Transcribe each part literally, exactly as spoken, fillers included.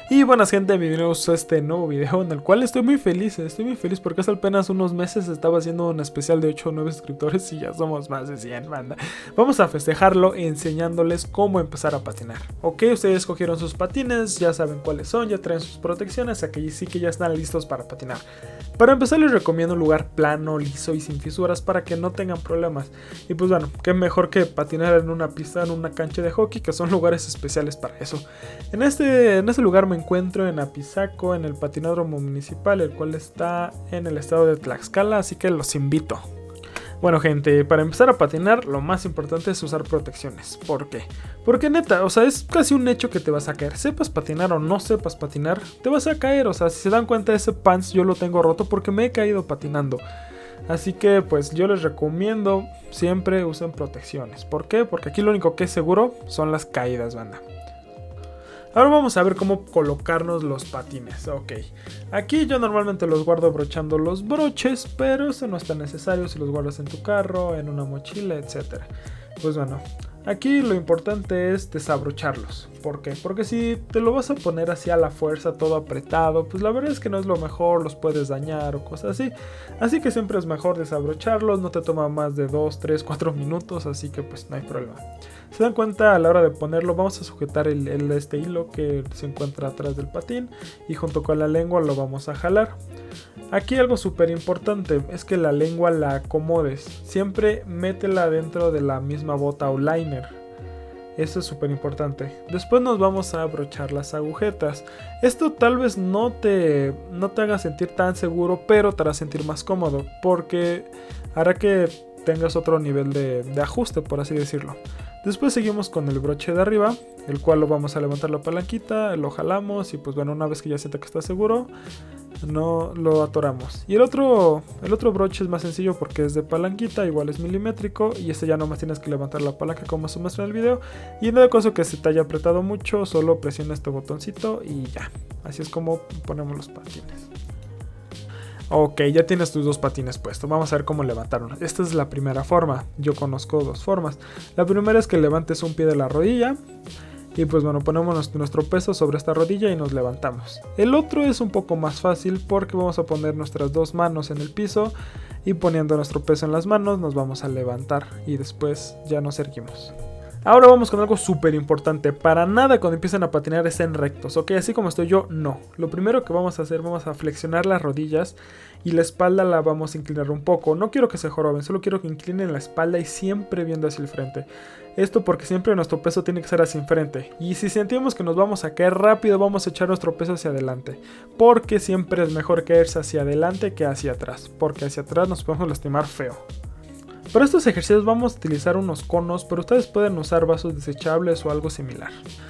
Y buenas gente, bienvenidos a este nuevo video en el cual estoy muy feliz, estoy muy feliz porque hace apenas unos meses estaba haciendo un especial de ocho o nueve suscriptores y ya somos más de cien, banda. Vamos a festejarlo enseñándoles cómo empezar a patinar. Ok, ustedes escogieron sus patines, ya saben cuáles son, ya traen sus protecciones, aquí sí que ya están listos para patinar. Para empezar les recomiendo un lugar plano, liso y sin fisuras para que no tengan problemas. Y pues bueno, qué mejor que patinar en una pista, en una cancha de hockey, que son lugares especiales para eso. En este, en este lugar me encuentro en Apizaco, en el patinódromo municipal, el cual está en el estado de Tlaxcala, así que los invito. Bueno gente, para empezar a patinar lo más importante es usar protecciones. ¿Por qué? Porque neta, o sea, es casi un hecho que te vas a caer. Sepas patinar o no sepas patinar, te vas a caer. O sea, si se dan cuenta, ese pants yo lo tengo roto porque me he caído patinando. Así que pues yo les recomiendo siempre usen protecciones. ¿Por qué? Porque aquí lo único que es seguro son las caídas, banda. Ahora vamos a ver cómo colocarnos los patines. Ok, aquí yo normalmente los guardo abrochando los broches, pero eso no es tan necesario si los guardas en tu carro, en una mochila, etcétera. Pues bueno, aquí lo importante es desabrocharlos. ¿Por qué? Porque si te lo vas a poner así a la fuerza, todo apretado, pues la verdad es que no es lo mejor, los puedes dañar o cosas así. Así que siempre es mejor desabrocharlos, no te toma más de dos, tres, cuatro minutos, así que pues no hay problema. Se dan cuenta a la hora de ponerlo, vamos a sujetar el, el, este hilo que se encuentra atrás del patín y junto con la lengua lo vamos a jalar. Aquí algo súper importante es que la lengua la acomodes, siempre métela dentro de la misma bota o liner. Eso es súper importante. Después nos vamos a abrochar las agujetas. Esto tal vez no te, no te haga sentir tan seguro, pero te hará sentir más cómodo porque hará que tengas otro nivel de, de ajuste, por así decirlo. Después seguimos con el broche de arriba, el cual lo vamos a levantar la palanquita, lo jalamos y pues bueno, una vez que ya sienta que está seguro, no lo atoramos. Y el otro, el otro broche es más sencillo porque es de palanquita, igual es milimétrico y este ya nomás tienes que levantar la palanca como se muestra en el video. Y en el caso que se te haya apretado mucho, solo presiona este botoncito y ya. Así es como ponemos los patines. Ok, ya tienes tus dos patines puestos. Vamos a ver cómo levantarlos. Esta es la primera forma. Yo conozco dos formas. La primera es que levantes un pie de la rodilla. Y pues bueno, ponemos nuestro peso sobre esta rodilla y nos levantamos. El otro es un poco más fácil porque vamos a poner nuestras dos manos en el piso. Y poniendo nuestro peso en las manos nos vamos a levantar. Y después ya nos erguimos. Ahora vamos con algo súper importante. Para nada cuando empiecen a patinar estén rectos, ok, así como estoy yo, no. Lo primero que vamos a hacer, vamos a flexionar las rodillas y la espalda la vamos a inclinar un poco. No quiero que se joroben, solo quiero que inclinen la espalda y siempre viendo hacia el frente. Esto porque siempre nuestro peso tiene que ser hacia enfrente. Y si sentimos que nos vamos a caer rápido, vamos a echar nuestro peso hacia adelante. Porque siempre es mejor caerse hacia adelante que hacia atrás. Porque hacia atrás nos podemos lastimar feo. Para estos ejercicios vamos a utilizar unos conos, pero ustedes pueden usar vasos desechables o algo similar.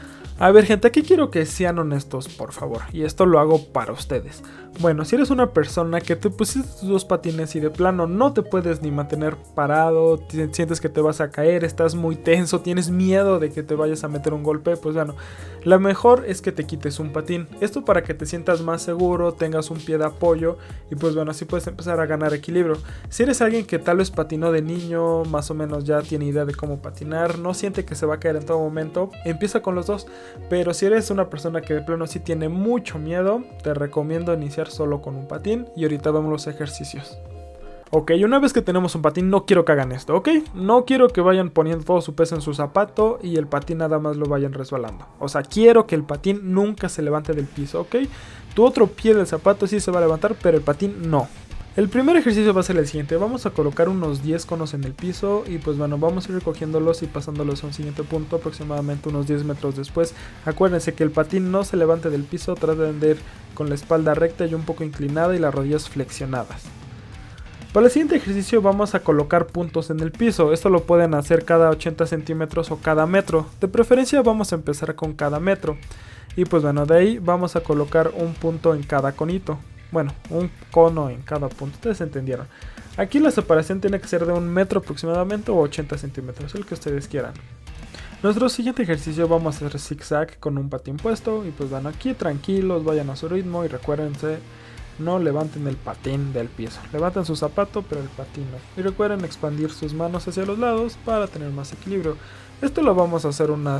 A ver gente, aquí quiero que sean honestos, por favor, y esto lo hago para ustedes. Bueno, si eres una persona que te pusiste tus dos patines y de plano no te puedes ni mantener parado, sientes que te vas a caer, estás muy tenso, tienes miedo de que te vayas a meter un golpe, pues bueno, lo mejor es que te quites un patín. Esto para que te sientas más seguro, tengas un pie de apoyo y pues bueno, así puedes empezar a ganar equilibrio. Si eres alguien que tal vez patinó de niño, más o menos ya tiene idea de cómo patinar, no siente que se va a caer en todo momento, empieza con los dos. Pero si eres una persona que de plano sí tiene mucho miedo, te recomiendo iniciar solo con un patín y ahorita vemos los ejercicios. Ok, una vez que tenemos un patín no quiero que hagan esto, ok, no quiero que vayan poniendo todo su peso en su zapato y el patín nada más lo vayan resbalando. O sea, quiero que el patín nunca se levante del piso, ok, tu otro pie del zapato sí se va a levantar, pero el patín no. El primer ejercicio va a ser el siguiente, vamos a colocar unos diez conos en el piso y pues bueno, vamos a ir recogiéndolos y pasándolos a un siguiente punto aproximadamente unos diez metros después. Acuérdense que el patín no se levante del piso, traten de ir con la espalda recta y un poco inclinada y las rodillas flexionadas. Para el siguiente ejercicio vamos a colocar puntos en el piso, esto lo pueden hacer cada ochenta centímetros o cada metro, de preferencia vamos a empezar con cada metro. Y pues bueno, de ahí vamos a colocar un punto en cada conito. Bueno, un cono en cada punto, ustedes entendieron. Aquí la separación tiene que ser de un metro aproximadamente o ochenta centímetros, el que ustedes quieran. Nuestro siguiente ejercicio vamos a hacer zigzag con un patín puesto. Y pues van aquí tranquilos, vayan a su ritmo y recuérdense, no levanten el patín del piso. Levanten su zapato pero el patín no. Y recuerden expandir sus manos hacia los lados para tener más equilibrio. Esto lo vamos a hacer unas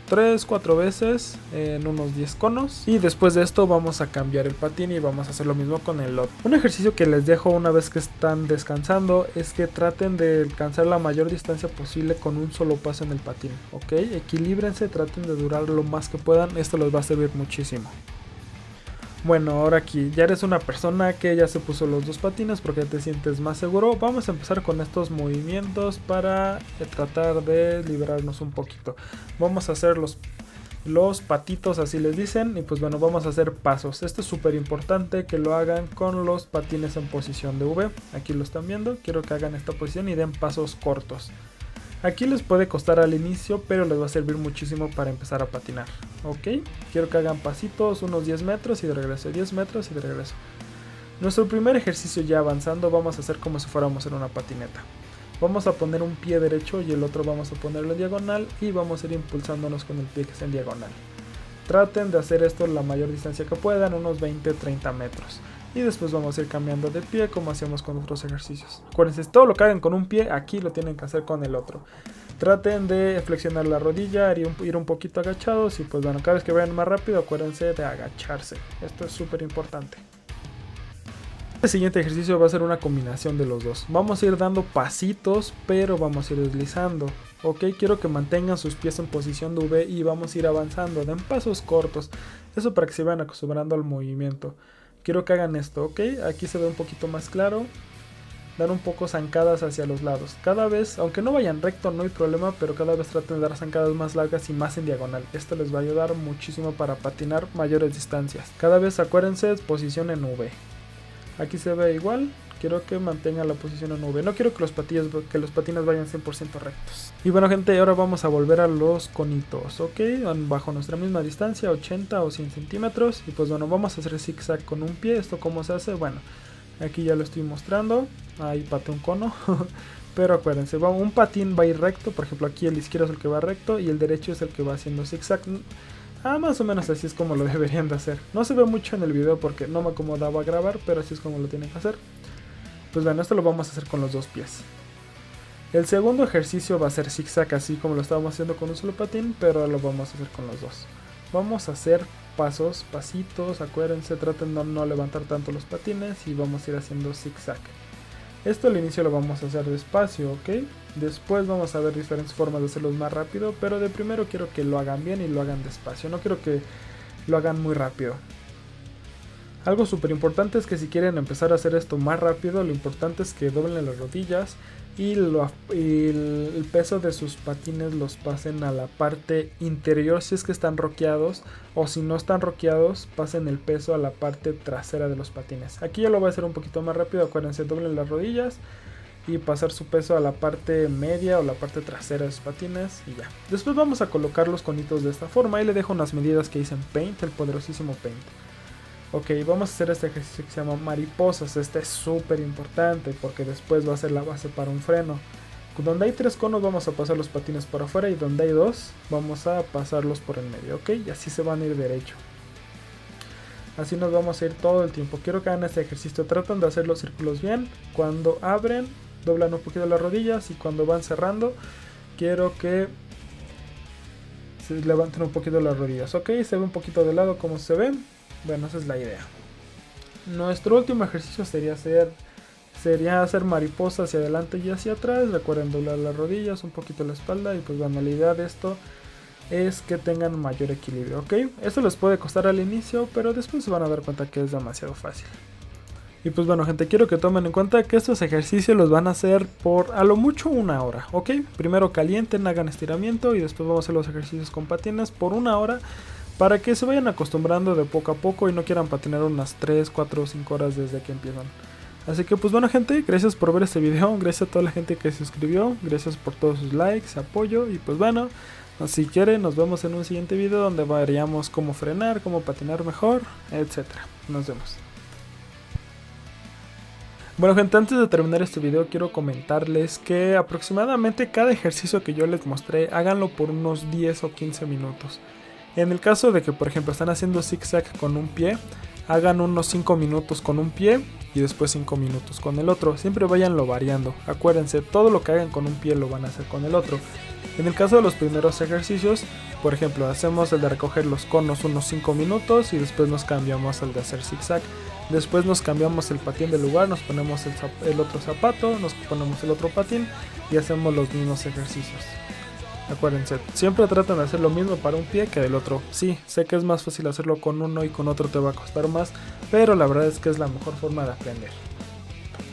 tres cuatro veces en unos diez conos. Y después de esto vamos a cambiar el patín y vamos a hacer lo mismo con el otro. Un ejercicio que les dejo una vez que están descansando es que traten de alcanzar la mayor distancia posible con un solo paso en el patín, ¿ok? Equilíbrense, traten de durar lo más que puedan, esto les va a servir muchísimo. Bueno, ahora aquí ya eres una persona que ya se puso los dos patines porque te sientes más seguro. Vamos a empezar con estos movimientos para tratar de liberarnos un poquito. Vamos a hacer los, los patitos, así les dicen, y pues bueno, vamos a hacer pasos. Esto es súper importante que lo hagan con los patines en posición de V. Aquí lo están viendo, quiero que hagan esta posición y den pasos cortos. Aquí les puede costar al inicio, pero les va a servir muchísimo para empezar a patinar. Ok, quiero que hagan pasitos, unos diez metros y de regreso, diez metros y de regreso. Nuestro primer ejercicio ya avanzando, vamos a hacer como si fuéramos en una patineta. Vamos a poner un pie derecho y el otro vamos a ponerlo en diagonal y vamos a ir impulsándonos con el pie que está en diagonal. Traten de hacer esto la mayor distancia que puedan, unos veinte a treinta metros. Y después vamos a ir cambiando de pie como hacíamos con otros ejercicios. Acuérdense, todo lo que hagan con un pie, aquí lo tienen que hacer con el otro. Traten de flexionar la rodilla, ir un, ir un poquito agachados y pues bueno, cada vez que vayan más rápido acuérdense de agacharse. Esto es súper importante. El siguiente ejercicio va a ser una combinación de los dos. Vamos a ir dando pasitos, pero vamos a ir deslizando. Ok, quiero que mantengan sus pies en posición de V y vamos a ir avanzando. Den pasos cortos. Eso para que se vayan acostumbrando al movimiento. Quiero que hagan esto, ok, aquí se ve un poquito más claro. Dan un poco zancadas hacia los lados. Cada vez, aunque no vayan recto no hay problema, pero cada vez traten de dar zancadas más largas y más en diagonal. Esto les va a ayudar muchísimo para patinar mayores distancias. Cada vez acuérdense, posición en V. Aquí se ve igual. Quiero que mantengan la posición en V. No quiero que los patines, que los patines vayan cien por ciento rectos. Y bueno gente, ahora vamos a volver a los conitos, ok, bajo nuestra misma distancia, ochenta o cien centímetros. Y pues bueno, vamos a hacer zigzag con un pie. ¿Esto cómo se hace? Bueno, aquí ya lo estoy mostrando. Ahí pateé un cono. Pero acuérdense, un patín va a ir recto. Por ejemplo, aquí el izquierdo es el que va recto y el derecho es el que va haciendo zigzag. Ah, más o menos así es como lo deberían de hacer. No se ve mucho en el video porque no me acomodaba a grabar, pero así es como lo tienen que hacer. Pues bueno, esto lo vamos a hacer con los dos pies. El segundo ejercicio va a ser zigzag, así como lo estábamos haciendo con un solo patín, pero lo vamos a hacer con los dos. Vamos a hacer pasos, pasitos, acuérdense, traten de no levantar tanto los patines y vamos a ir haciendo zigzag. Esto al inicio lo vamos a hacer despacio, ¿ok? Después vamos a ver diferentes formas de hacerlos más rápido, pero de primero quiero que lo hagan bien y lo hagan despacio, no quiero que lo hagan muy rápido. Algo súper importante es que si quieren empezar a hacer esto más rápido, lo importante es que doblen las rodillas y, lo, y el, el peso de sus patines los pasen a la parte interior si es que están roqueados, o si no están roqueados, pasen el peso a la parte trasera de los patines. Aquí ya lo voy a hacer un poquito más rápido, acuérdense, doblen las rodillas y pasar su peso a la parte media o la parte trasera de sus patines y ya. Después vamos a colocar los conitos de esta forma y le dejo unas medidas que hice en Paint, el poderosísimo Paint. Ok, vamos a hacer este ejercicio que se llama mariposas. Este es súper importante porque después va a ser la base para un freno. Donde hay tres conos vamos a pasar los patines por afuera y donde hay dos vamos a pasarlos por el medio, ok, y así se van a ir derecho. Así nos vamos a ir todo el tiempo. Quiero que hagan este ejercicio, tratan de hacer los círculos bien. Cuando abren, doblan un poquito las rodillas y cuando van cerrando, quiero que se levanten un poquito las rodillas, ok, se ve un poquito de lado como se ven. Bueno, esa es la idea. Nuestro último ejercicio sería hacer, sería hacer mariposa hacia adelante y hacia atrás. Recuerden doblar las rodillas, un poquito la espalda. Y pues bueno, la idea de esto es que tengan mayor equilibrio, ¿ok? Esto les puede costar al inicio, pero después se van a dar cuenta que es demasiado fácil. Y pues bueno gente, quiero que tomen en cuenta que estos ejercicios los van a hacer por a lo mucho una hora, ¿ok? Primero calienten, hagan estiramiento y después vamos a hacer los ejercicios con patines por una hora. Para que se vayan acostumbrando de poco a poco y no quieran patinar unas tres, cuatro o cinco horas desde que empiezan. Así que pues bueno gente, gracias por ver este video, gracias a toda la gente que se suscribió, gracias por todos sus likes, apoyo y pues bueno, si quieren nos vemos en un siguiente video donde veríamos cómo frenar, cómo patinar mejor, etcétera. Nos vemos. Bueno gente, antes de terminar este video quiero comentarles que aproximadamente cada ejercicio que yo les mostré, háganlo por unos diez o quince minutos. En el caso de que por ejemplo están haciendo zigzag con un pie, hagan unos cinco minutos con un pie y después cinco minutos con el otro. Siempre vayanlo variando. Acuérdense, todo lo que hagan con un pie lo van a hacer con el otro. En el caso de los primeros ejercicios, por ejemplo, hacemos el de recoger los conos unos cinco minutos y después nos cambiamos al de hacer zigzag. Después nos cambiamos el patín de lugar, nos ponemos el, el otro zapato, nos ponemos el otro patín y hacemos los mismos ejercicios. Acuérdense, siempre tratan de hacer lo mismo para un pie que del otro. Sí, sé que es más fácil hacerlo con uno y con otro te va a costar más, pero la verdad es que es la mejor forma de aprender.